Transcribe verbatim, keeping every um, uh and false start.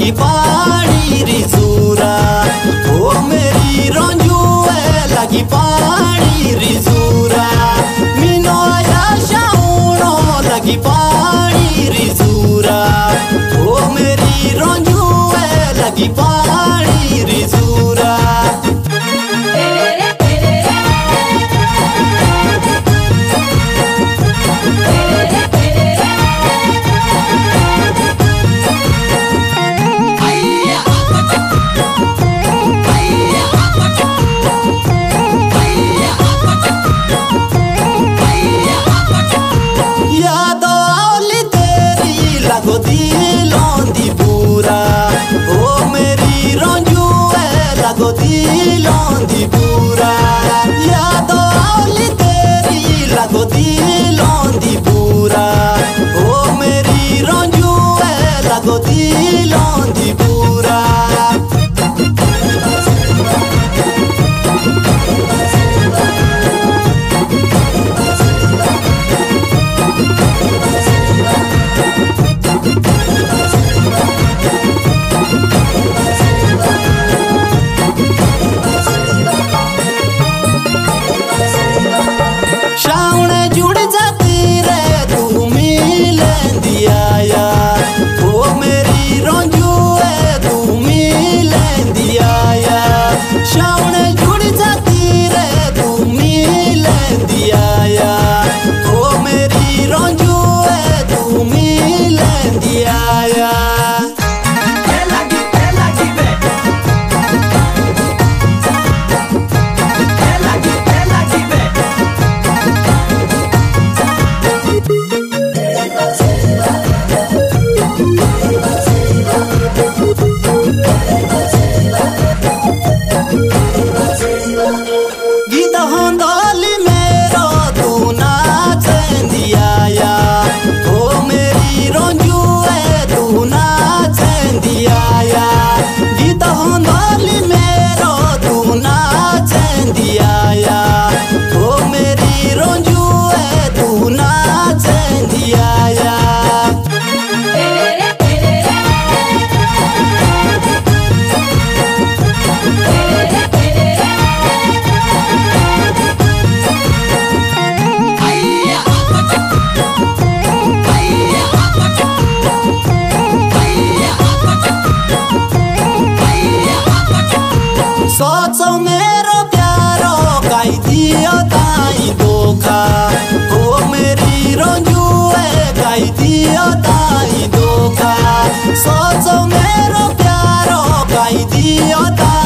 लगी पानी रिजूरा ओ मेरी रंजुए लगी पानी रिजूरा मिनो आया शाउनो लगी पानी रिजूरा ओ मेरी रंजुए लगी पानी रिजूरा दिलों दी पूरा याद आली तेरी लगो दिलों दी पूरा ओ मेरी रंजू है लगो दिलों दी पूरा सोचो मेरो प्यारो काई दियो ताई धोखा ओ मेरी रंजू है काई दियो ताई धोखा सोचो मेरो प्यारो काई दियो ताई